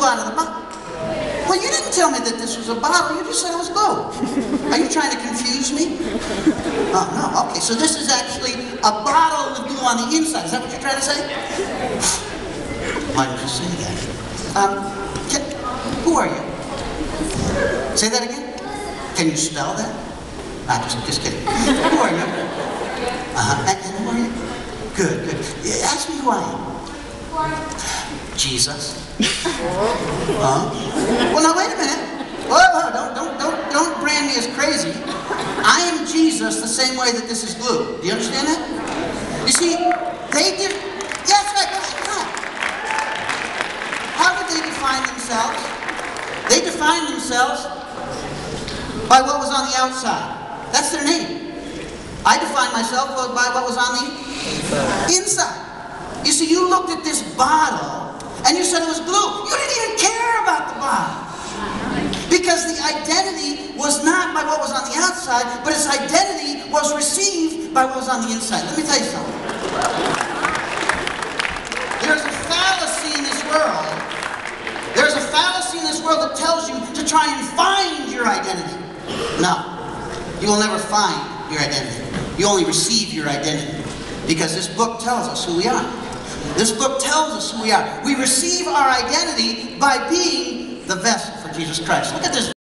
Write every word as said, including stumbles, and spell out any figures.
out of the bottle. Well, you didn't tell me that this was a bottle. You just said it was glue. Are you trying to confuse me? Oh, no. Okay, so this is actually a bottle with glue on the inside. Is that what you're trying to say? Why did you say that? Um, can, who are you? Say that again? Can you spell that? Ah, just, just kidding. Who are you? Uh-huh. And, and who are you? Good, good. Yeah, ask me who I am. Jesus. Huh? Well, now wait a minute. Whoa, whoa, don't, don't, don't, don't brand me as crazy. I am Jesus the same way that this is glue. Do you understand that? You see, they did. Yes, right. right. How did they define themselves? They defined themselves by what was on the outside. That's their name. I defined myself by what was on the inside. You see, you looked at this bottle and you said it was glue. You didn't even care about the bottle. Because the identity was not by what was on the outside, but its identity was received by what was on the inside. Let me tell you something. There's a fallacy in this world. There's a fallacy in this world that tells you to try and find your identity. No. You will never find your identity. You only receive your identity. Because this book tells us who we are. This book tells us who we are. We receive our identity by being the vessel for Jesus Christ. Look at this.